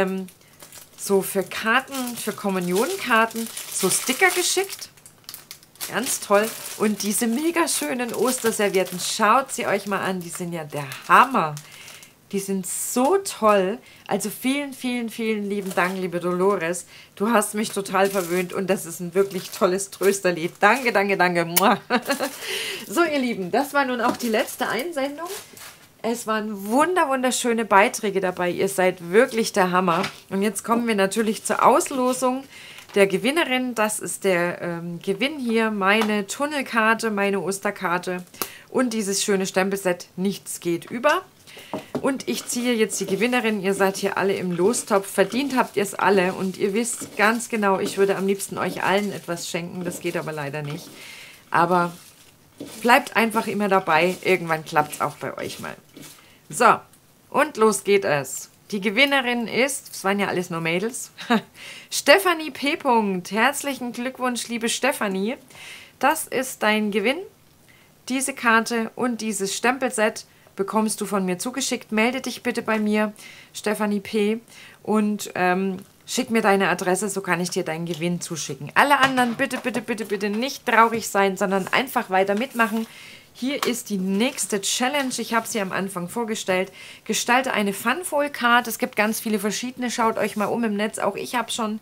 so für Karten, für Kommunionkarten, so Sticker geschickt. Ganz toll. Und diese mega schönen Osterservietten, schaut sie euch mal an, die sind ja der Hammer. Die sind so toll. Also vielen, vielen, vielen lieben Dank, liebe Dolores. Du hast mich total verwöhnt und das ist ein wirklich tolles Trösterlied. Danke, danke, danke. So, ihr Lieben, das war nun auch die letzte Einsendung. Es waren wunderschöne Beiträge dabei. Ihr seid wirklich der Hammer. Und jetzt kommen wir natürlich zur Auslosung der Gewinnerin. Das ist der Gewinn hier. Meine Tunnelkarte, meine Osterkarte und dieses schöne Stempelset Nichts geht über. Und ich ziehe jetzt die Gewinnerin. Ihr seid hier alle im Lostopf. Verdient habt ihr es alle. Und ihr wisst ganz genau, ich würde am liebsten euch allen etwas schenken. Das geht aber leider nicht. Aber bleibt einfach immer dabei. Irgendwann klappt es auch bei euch mal. So, und los geht es. Die Gewinnerin ist, das waren ja alles nur Mädels, Stefanie P. Herzlichen Glückwunsch, liebe Stefanie. Das ist dein Gewinn. Diese Karte und dieses Stempelset bekommst du von mir zugeschickt. Melde dich bitte bei mir, Stefanie P. Und schick mir deine Adresse, so kann ich dir deinen Gewinn zuschicken. Alle anderen bitte, bitte, bitte, bitte nicht traurig sein, sondern einfach weiter mitmachen. Hier ist die nächste Challenge. Ich habe sie am Anfang vorgestellt. Gestalte eine Funfold-Card. Es gibt ganz viele verschiedene. Schaut euch mal um im Netz. Auch ich habe schon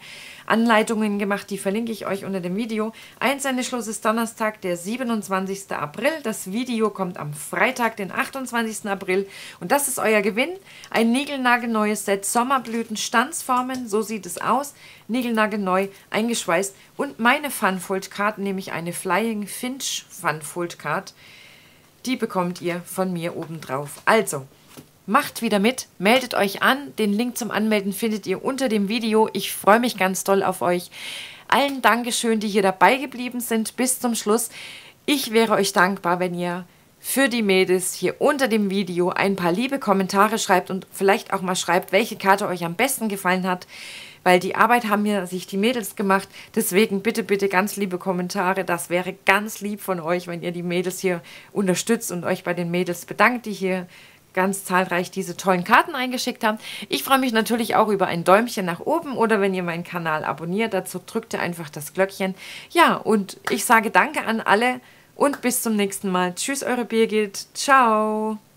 Anleitungen gemacht, die verlinke ich euch unter dem Video. Einsendeschluss ist Donnerstag, der 27. April. Das Video kommt am Freitag, den 28. April. Und das ist euer Gewinn. Ein niegelnagelneues Set Sommerblüten Stanzformen, so sieht es aus. Niegelnagelneu eingeschweißt. Und meine Funfold Card, nämlich eine Flying Finch Funfold Card, die bekommt ihr von mir obendrauf. Also, macht wieder mit, meldet euch an. Den Link zum Anmelden findet ihr unter dem Video. Ich freue mich ganz doll auf euch. Allen Dankeschön, die hier dabei geblieben sind bis zum Schluss. Ich wäre euch dankbar, wenn ihr für die Mädels hier unter dem Video ein paar liebe Kommentare schreibt und vielleicht auch mal schreibt, welche Karte euch am besten gefallen hat, weil die Arbeit haben ja sich die Mädels gemacht. Deswegen bitte, bitte ganz liebe Kommentare. Das wäre ganz lieb von euch, wenn ihr die Mädels hier unterstützt und euch bei den Mädels bedankt, die hier ganz zahlreich diese tollen Karten eingeschickt haben. Ich freue mich natürlich auch über ein Däumchen nach oben oder wenn ihr meinen Kanal abonniert. Dazu drückt ihr einfach das Glöckchen. Ja, und ich sage danke an alle und bis zum nächsten Mal. Tschüss, eure Birgit. Ciao.